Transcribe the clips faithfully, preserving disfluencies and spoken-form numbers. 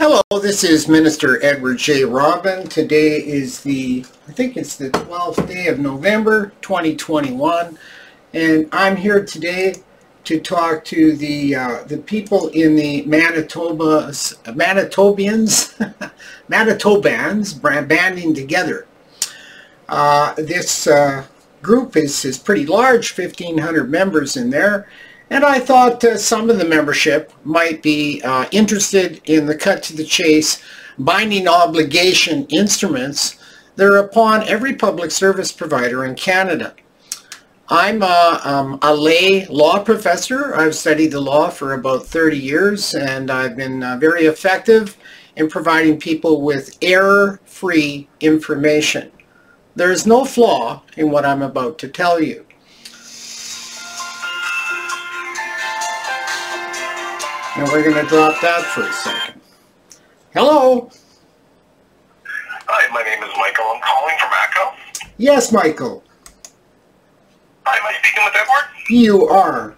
Hello, this is Minister Edward J. Robin. Today is the, I think it's the twelfth day of November twenty twenty-one, and I'm here today to talk to the uh, the people in the Manitoba, Manitobians, Manitobans banding together. Uh, this uh, group is, is pretty large, fifteen hundred members in there. And I thought uh, some of the membership might be uh, interested in the cut to the chase binding obligation instruments that are upon every public service provider in Canada. I'm a, um, a lay law professor. I've studied the law for about thirty years, and I've been uh, very effective in providing people with error-free information. There is no flaw in what I'm about to tell you. And we're going to drop that for a second. Hello? Hi, my name is Michael. I'm calling from ACCO. Yes, Michael. Hi, am I speaking with Edward? You are.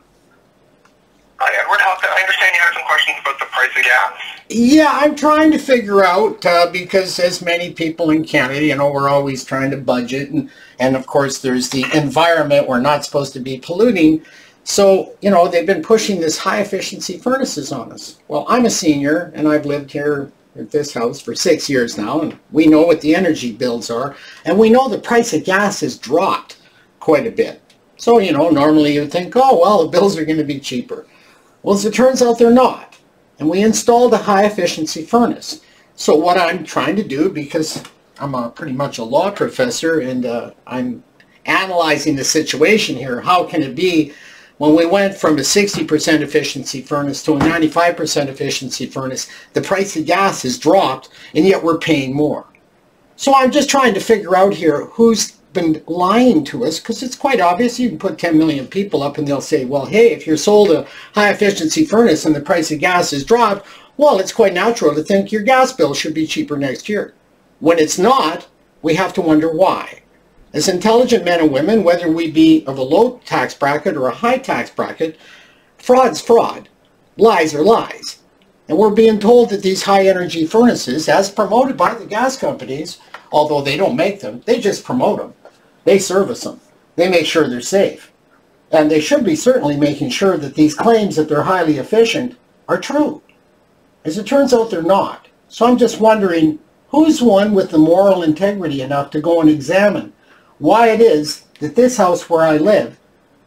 Hi, Edward. How, I understand you had some questions about the price of gas. Yeah, I'm trying to figure out, uh, because as many people in Canada, you know, we're always trying to budget. And, and of course, there's the environment. We're not supposed to be polluting. So, you know, they've been pushing this high-efficiency furnaces on us. Well, I'm a senior, and I've lived here at this house for six years now, and we know what the energy bills are, and we know the price of gas has dropped quite a bit. So, you know, normally you'd think, oh, well, the bills are going to be cheaper. Well, as it turns out, they're not. And we installed a high-efficiency furnace. So what I'm trying to do, because I'm a, pretty much a law professor, and uh, I'm analyzing the situation here, how can it be when we went from a sixty percent efficiency furnace to a ninety-five percent efficiency furnace, the price of gas has dropped, and yet we're paying more. So I'm just trying to figure out here who's been lying to us, because it's quite obvious. You can put ten million people up and they'll say, well, hey, if you're sold a high efficiency furnace and the price of gas has dropped, well, it's quite natural to think your gas bill should be cheaper next year. When it's not, we have to wonder why. As intelligent men and women, whether we be of a low tax bracket or a high tax bracket, fraud's fraud, lies are lies. And we're being told that these high energy furnaces, as promoted by the gas companies, although they don't make them, they just promote them. They service them. They make sure they're safe. And they should be certainly making sure that these claims that they're highly efficient are true. As it turns out, they're not. So I'm just wondering, who's one with the moral integrity enough to go and examine why it is that this house where I live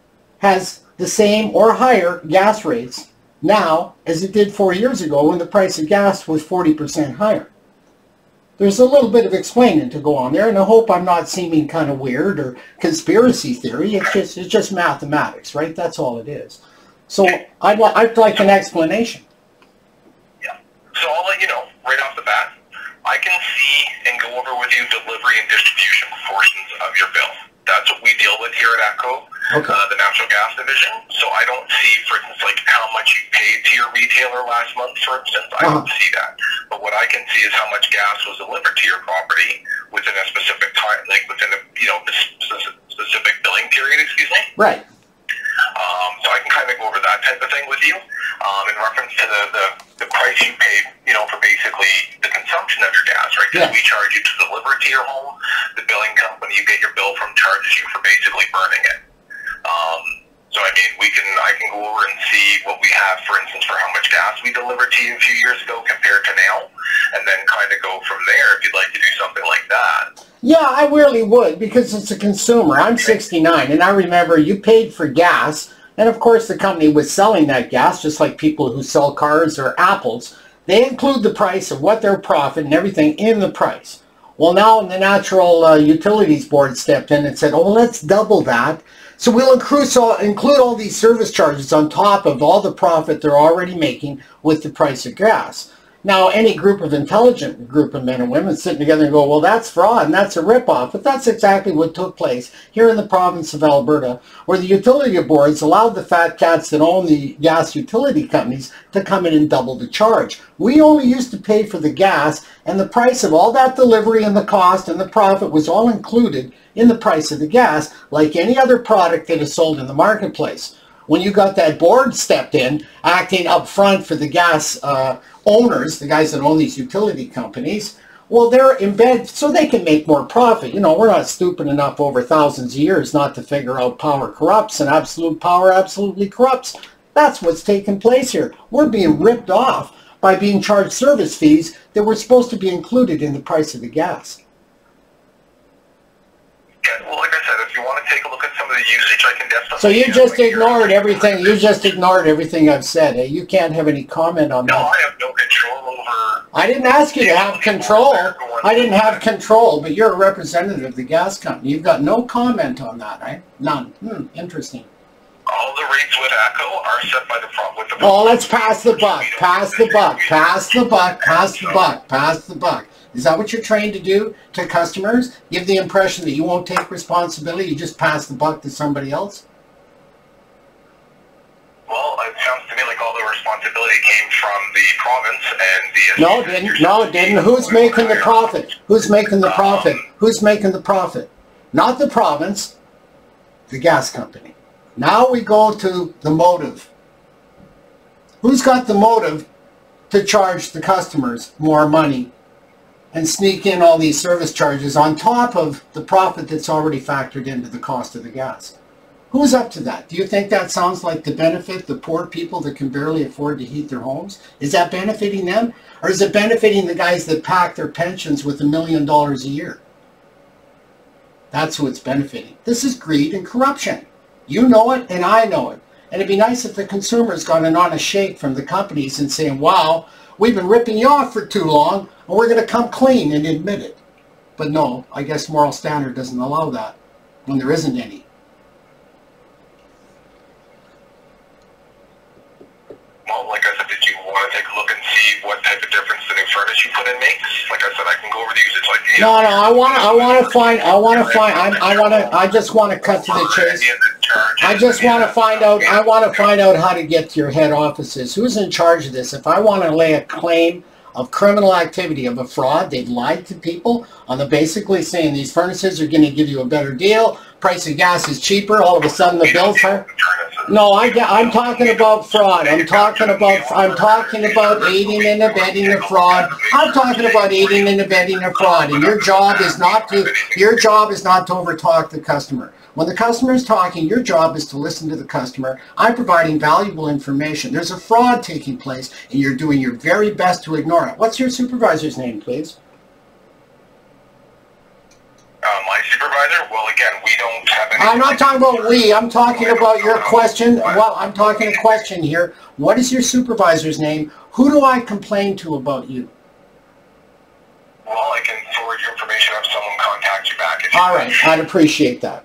has the same or higher gas rates now as it did four years ago when the price of gas was forty percent higher. There's a little bit of explaining to go on there, and I hope I'm not seeming kind of weird or conspiracy theory. It's just, it's just mathematics, right? That's all it is. So I'd, I'd like an explanation. Yeah. So I'll let you know right off the bat. I can see and go over with you delivery and distribution portions of your bill. That's what we deal with here at ACCO, okay. uh, the natural gas division. So I don't see, for instance, like how much you paid to your retailer last month, for instance. I uh-huh. don't see that. But what I can see is how much gas was delivered to your property within a specific time, like within a, you know, specific billing period, excuse me. Right. Um, so I can kind of go over that type of thing with you um, in reference to the, the, the price you paid, you know, for basically the consumption of your gas, right? Because yeah. we charge you to deliver it to your home. The billing company you get your bill from charges you for basically burning it. Um, so, I mean, we can, I can go over and see what we have, for instance, for how much gas we delivered to you a few years ago compared to now, and then kind of go from there if you'd like to do something like that. Yeah, I really would, because it's a consumer. I'm sixty-nine, and I remember you paid for gas, and of course the company was selling that gas, just like people who sell cars or apples. They include the price of what their profit and everything in the price. Well, now the Natural uh, Utilities Board stepped in and said, oh, let's double that. So we'll include, so include all these service charges on top of all the profit they're already making with the price of gas. Now, any group of intelligent group of men and women sitting together and go, well, that's fraud and that's a ripoff. But that's exactly what took place here in the province of Alberta, where the utility boards allowed the fat cats that own the gas utility companies to come in and double the charge. We only used to pay for the gas, and the price of all that delivery and the cost and the profit was all included in the price of the gas, like any other product that is sold in the marketplace. when you got that board stepped in, acting up front for the gas uh, owners, the guys that own these utility companies, well, they're in bed so they can make more profit. You know, we're not stupid enough over thousands of years not to figure out power corrupts, and absolute power absolutely corrupts. That's what's taking place here. We're being ripped off by being charged service fees that were supposed to be included in the price of the gas. Yeah, well, like I said, if you want to take a look at some of the usage, I can definitely... So you just ignored everything, you just ignored everything I've said. Eh? You can't have any comment on no, that. No, I have no control over... I didn't ask you to have control. I didn't have control, but you're a representative of the gas company. You've got no comment on that, right? None. Hmm, interesting. All the rates with ATCO are set by the prop with the... Oh, let's pass the buck. Pass the buck. Pass the buck. Pass the buck. Pass the buck. Is that what you're trained to do to customers? Give the impression that you won't take responsibility, you just pass the buck to somebody else? Well, it sounds to me like all the responsibility came from the province and the... No, it didn't. No, it didn't. Who's making the profit? Who's making the profit? Who's making the profit? Not the province, the gas company. Now we go to the motive. Who's got the motive to charge the customers more money and sneak in all these service charges on top of the profit that's already factored into the cost of the gas? Who's up to that? Do you think that sounds like to benefit the poor people that can barely afford to heat their homes? Is that benefiting them? Or is it benefiting the guys that pack their pensions with a million dollars a year? That's who it's benefiting. This is greed and corruption. You know it and I know it. And it'd be nice if the consumers got an honest shake from the companies and saying, wow, we've been ripping you off for too long and we're going to come clean and admit it. But no, I guess moral standard doesn't allow that when there isn't any. Well, like I said, did you want to take a look and see what type of difference the new furnace you put in makes? Like I said, I can go over the usage. Like, no, no, I want to, I want to find, I want to find, I, I want to, I just want to cut to the chase. I just want to find out, I want to find out how to get to your head offices. Who's in charge of this? If I want to lay a claim of criminal activity, of a fraud, they've lied to people on the basically saying these furnaces are going to give you a better deal, price of gas is cheaper, all of a sudden the bills are... No, I, I'm talking about fraud. I'm talking about, I'm talking about aiding and abetting a fraud. I'm talking about aiding and abetting a fraud. And your job is not to, your job is not to overtalk the customer. When the customer is talking, your job is to listen to the customer. I'm providing valuable information. There's a fraud taking place, and you're doing your very best to ignore it. What's your supervisor's name, please? Uh, my supervisor? Well, again, we don't have any... I'm not talking about we. I'm talking about your question. Well, I'm talking a question here. What is your supervisor's name? Who do I complain to about you? Well, I can forward your information if someone contacts you back. If All right. I'd appreciate that.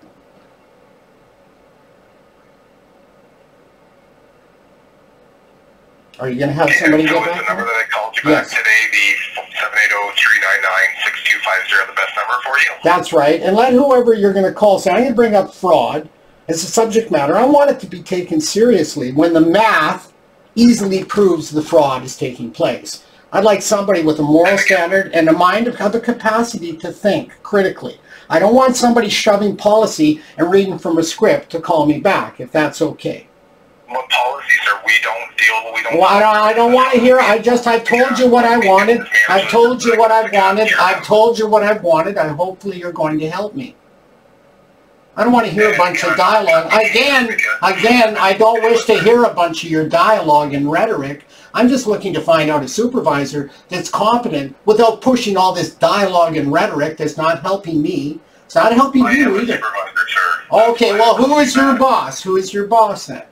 Are you going to have somebody so get back? The number that I called you back yes. today, the seven eight zero, three nine nine, six two five zero, the best number for you? That's right. And let whoever you're going to call say, I'm going to bring up fraud as a subject matter. I want it to be taken seriously when the math easily proves the fraud is taking place. I'd like somebody with a moral standard and a mind of the capacity to think critically. I don't want somebody shoving policy and reading from a script to call me back, if that's okay. What policy, sir? We don't deal, we don't... Well, I don't, I don't want to hear, I just, I've told you what I wanted. I've told you what I've wanted. I've told you what I've wanted. I hopefully you're going to help me. I don't want to hear a bunch of dialogue. Again, again, I don't wish to hear a bunch of your dialogue and rhetoric. I'm just looking to find out a supervisor that's competent without pushing all this dialogue and rhetoric that's not helping me. It's not helping you either. Okay, well, who is your boss? Who is your boss then?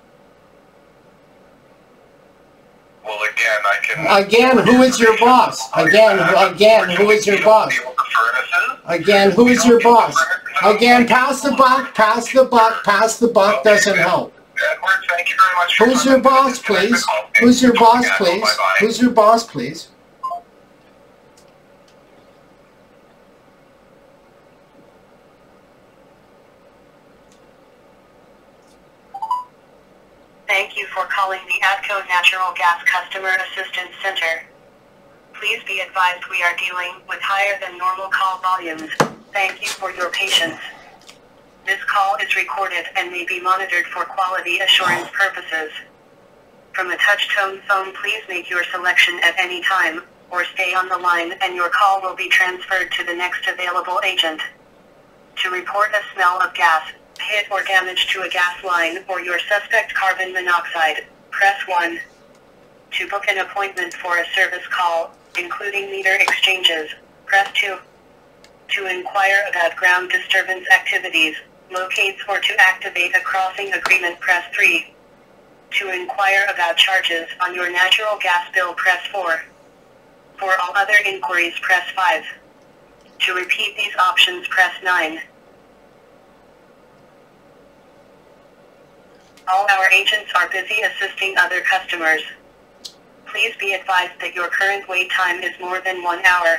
Well, again, I can... Again, who is your boss? Again, again, who is your boss? Again, who is your boss? Again, pass the buck, pass the buck, pass the buck doesn't help. Edward, thank you very much. Who's your boss, please? Who's your boss, please? Who's your boss, please? Thank you for calling the ATCO Natural Gas Customer Assistance Center. Please be advised we are dealing with higher than normal call volumes. Thank you for your patience. This call is recorded and may be monitored for quality assurance purposes. From a touch-tone phone, please make your selection at any time, or stay on the line and your call will be transferred to the next available agent. To report a smell of gas, hit or damage to a gas line or your suspect carbon monoxide, press one. To book an appointment for a service call, including meter exchanges, press two. To inquire about ground disturbance activities, locate or to activate a crossing agreement, press three. To inquire about charges on your natural gas bill, press four. For all other inquiries, press five. To repeat these options, press nine. All our agents are busy assisting other customers. Please be advised that your current wait time is more than one hour.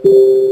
you.